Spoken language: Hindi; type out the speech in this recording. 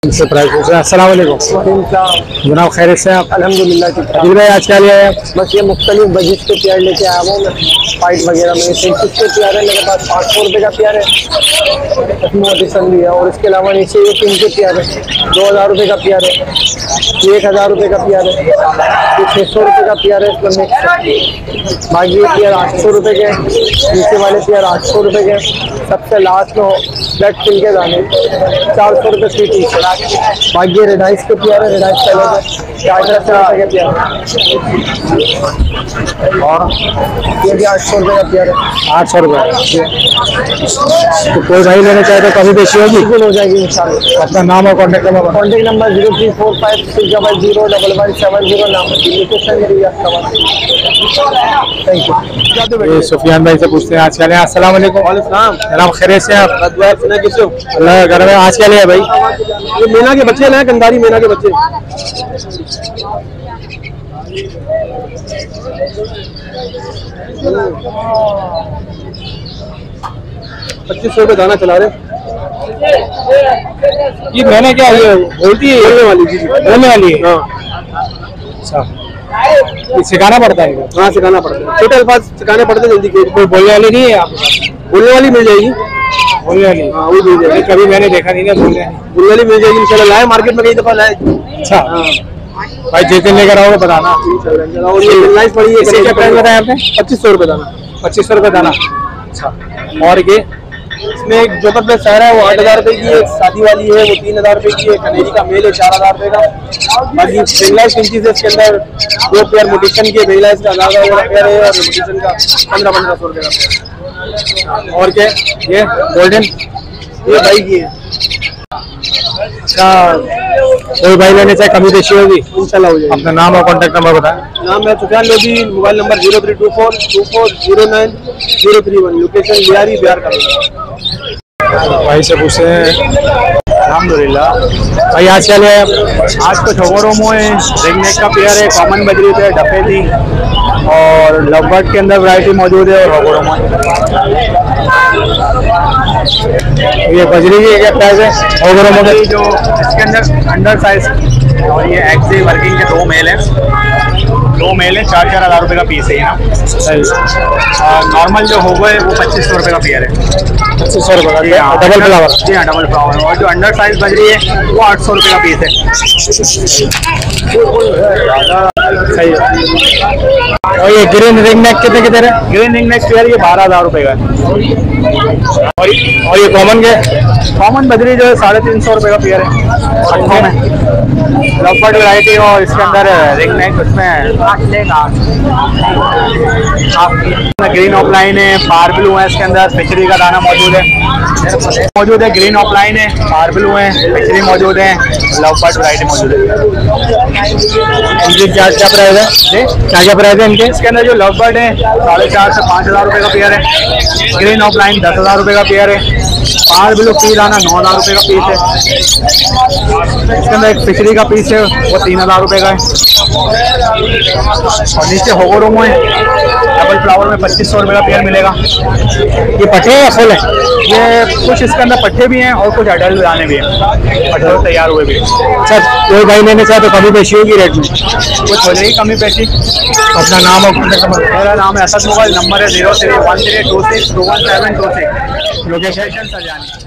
इनसे प्राइस। अस्सलाम वालेकुम जनाब, खैरियत से आप? अल्हम्दुलिल्लाह। अदिल भाई आज क्या लिया है? बस ये मुख्तलिफ बजट के प्यार लेके आया हूँ मैं। फाइट वगैरह में 360 के प्यार है मेरे पास, 500 रुपये का प्यार है मोटिसन भी है। और इसके अलावा नीचे ये 3 के प्यार है, 2000 रुपये का प्यार है, ये 1000 रुपये का प्यार है, ये 600 रुपये का प्यार है। इसमें मिक्स बाकी ये प्यार 800 रुपये के, नीचे वाले प्यार 800 रुपये के। सबसे लास्ट में ब्लड फिल के दाने 400 रुपये फी पीस। बाकी रेडाइस के प्यार है, रेडाइस कलर है 400 रुपये के प्यार है। और ये भी 800 रुपये का प्यार है, 800 रुपये। तो कोई भाई लेना चाहे तो कभी बेची होगी? बिल्कुल हो जाएगी इंशाल्लाह। अपना नाम और कॉन्टेक्ट नंबर? कॉन्टेक्ट नंबर 0345601170 नाम लोकेशन मेरी। Thank you. ये सुफियान भाई से पूछते हैं आज क्या लिया। अस्सलाम वालेकुम। जनाब, खैरियत से आप? अल्लाह घर में आज क्या लिया भाई? ये मीना के बच्चे हैं, गंदारी मीना के बच्चे। 2500 रुपये दाना चला रहे। ये मैंने क्या ये बोलती है बोलने वाली है? हाँ, अच्छा, ये सिखाना पड़ता है? हाँ सिखाना पड़ता है, छोटे अल्फाज सिखाने पड़ते हैं जल्दी। कोई बोलने वाली नहीं है आप? बोलने वाली मिल जाएगी। बोलने वाली? हाँ वो मिल जाएगी। कभी मैंने देखा नहीं ना बोलने वाली मिल जाएगी इंशाल्लाह। लाए मार्केट में कई दफा लाए। अच्छा भाई, जिस दिन लेकर आओगे बताना। और ये नाइस पड़ी है। इससे क्या प्राइस बताया आपने? 2500 रुपये दाना। 2500 रुपये दाना। अच्छा, और ये इसमें एक जो प्लस सारा है वो 8000 रुपये की है, शादी वाली है वो 3000 रुपये की है, कनेरी का मेल है 4000 रुपये का। बाकी बेंगलाइस इंचीज है, इसके अंदर 2 पेयर मोटिशन के बेंगलाइस का 1000 पेयर है और मोटिशन का 1500 रुपये का पेयर। और क्या ये गोल्डन? ये भाई की है। अच्छा, कोई भाई लेने चाहे कमी बेची होगी? इंशाल्लाह हो जाएगी। अपना नाम और कॉन्टेक्ट नंबर बताएं। नाम है Sufiyan Lodhi, mobile number 0324240931, location Lyari Bihar का। भाई से पूछते हैं। अल्हम्दुलिल्लाह। भाई आज क्या लिया है? आज तो छोगोरोमो है, रिंग नेक का पेयर है, कॉमन बजरी है, डफेदी और लवबर्ड के अंदर वैरायटी मौजूद है और होगोरोमो। ये बजरी की क्या प्राइस है? होगोरोमो की जो इसके अंदर अंडर साइज और ये एक्सी वर्किंग के 2 मेल हैं, 4-4 हज़ार रुपये का पीस है ना। नॉर्मल जो होगो है वो 2500 रुपये का पेयर है। 2500 रुपये का डबल फ्लावर? जी हाँ, डबल फ्लावर। और जो अंडर साइज बजरी है वो 800 रुपये का पीस है। सही है। और ये ग्रीन रिंग नेक कितने किधर है? ग्रीन रिंग नेक पेयर ये 12,000 रुपये का है। और ये कॉमन के? कॉमन बजरी जो है 350 रुपये का पेयर है, 800 में। लवबर्ड वैरायटी और इसके अंदर रिंग नेक, उसमें ग्रीन ऑफलाइन है, पार ब्लू है, इसके अंदर पिचरी का दाना मौजूद है। ग्रीन ऑफलाइन है, पार ब्लू है, पिचरी मौजूद है, लवबर्ड वैरायटी मौजूद है। इनकी क्या क्या प्राइस है? क्या प्राइस है इनके? इसके अंदर जो लवबर्ड है 4,500 से 5,000 रुपये का पेयर है, ग्रीन ऑफलाइन 10,000 रुपये का पेयर है, पार ब्लू पी दाना 9,000 रुपये का पीस है। इसके अंदर एक पिचरी का पीस है वो 3,000 रुपये का है। और नीचे होगोरोमो है, डबल फ्लावर में 2500 रुपये का पेयर मिलेगा। ये पट्टे या फुल है? ये कुछ इसके अंदर पट्टे भी हैं और कुछ अडल्ट दाने भी हैं, पट्टे तैयार हुए भी हैं। अच्छा, कोई भाई लेने चाहे तो कभी बेची होगी रेट में? कुछ हो जाएगी कमी पेशी। अपना नाम और कॉन्टेक्ट नंबर? मेरा नाम है असद, मोबाइल नंबर है 031326217226, लोकेशन सरजानी।